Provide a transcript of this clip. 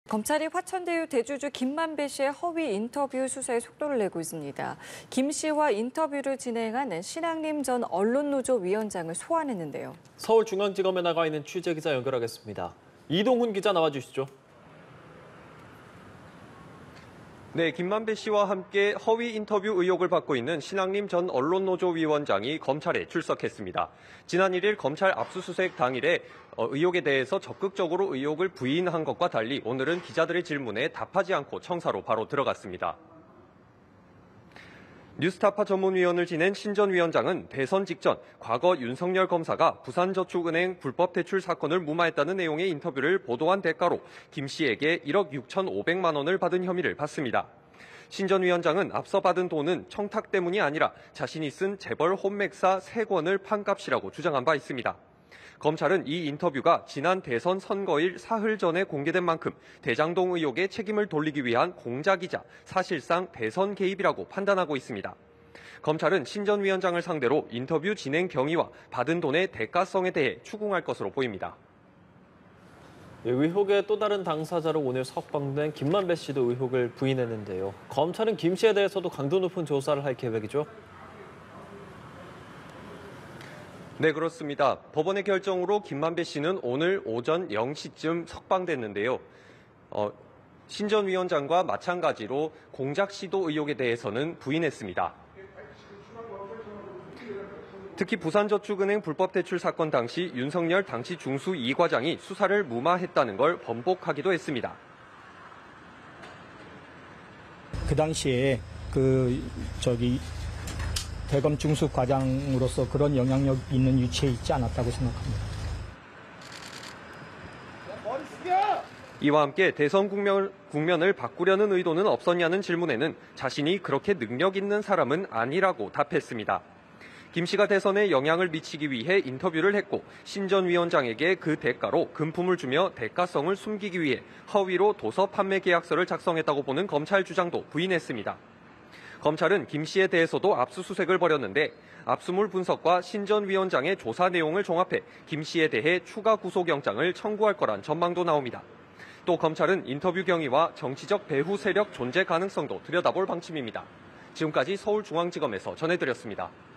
검찰이 화천대유 대주주 김만배 씨의 허위 인터뷰 수사에 속도를 내고 있습니다. 김 씨와 인터뷰를 진행한 신앙림 전 언론노조 위원장을 소환했는데요. 서울중앙지검에 나가 있는 취재기자 연결하겠습니다. 이동훈 기자 나와주시죠. 네, 김만배 씨와 함께 허위 인터뷰 의혹을 받고 있는 신앙림 전 언론노조 위원장이 검찰에 출석했습니다. 지난 1일 검찰 압수수색 당일에 의혹에 대해서 적극적으로 의혹을 부인한 것과 달리 오늘은 기자들의 질문에 답하지 않고 청사로 바로 들어갔습니다. 뉴스타파 전문위원을 지낸 신 전 위원장은 대선 직전 과거 윤석열 검사가 부산저축은행 불법 대출 사건을 무마했다는 내용의 인터뷰를 보도한 대가로 김 씨에게 1억 6,500만 원을 받은 혐의를 받습니다. 신 전 위원장은 앞서 받은 돈은 청탁 때문이 아니라 자신이 쓴 재벌 혼맥사 3권을 판 값이라고 주장한 바 있습니다. 검찰은 이 인터뷰가 지난 대선 선거일 사흘 전에 공개된 만큼 대장동 의혹에 책임을 돌리기 위한 공작이자 사실상 대선 개입이라고 판단하고 있습니다. 검찰은 신 전 위원장을 상대로 인터뷰 진행 경위와 받은 돈의 대가성에 대해 추궁할 것으로 보입니다. 의혹의 또 다른 당사자로 오늘 석방된 김만배 씨도 의혹을 부인했는데요. 검찰은 김 씨에 대해서도 강도 높은 조사를 할 계획이죠? 네, 그렇습니다. 법원의 결정으로 김만배 씨는 오늘 오전 0시쯤 석방됐는데요. 신 전 위원장과 마찬가지로 공작 시도 의혹에 대해서는 부인했습니다. 특히 부산저축은행 불법 대출 사건 당시 윤석열 당시 중수 2과장이 수사를 무마했다는 걸 번복하기도 했습니다. 그 당시에 대검 중수 과장으로서 그런 영향력 있는 위치에 있지 않았다고 생각합니다. 이와 함께 대선 국면을 바꾸려는 의도는 없었냐는 질문에는 자신이 그렇게 능력 있는 사람은 아니라고 답했습니다. 김 씨가 대선에 영향을 미치기 위해 인터뷰를 했고 신 전 위원장에게 그 대가로 금품을 주며 대가성을 숨기기 위해 허위로 도서 판매 계약서를 작성했다고 보는 검찰 주장도 부인했습니다. 검찰은 김 씨에 대해서도 압수수색을 벌였는데 압수물 분석과 신 전 위원장의 조사 내용을 종합해 김 씨에 대해 추가 구속영장을 청구할 거란 전망도 나옵니다. 또 검찰은 인터뷰 경위와 정치적 배후 세력 존재 가능성도 들여다볼 방침입니다. 지금까지 서울중앙지검에서 전해드렸습니다.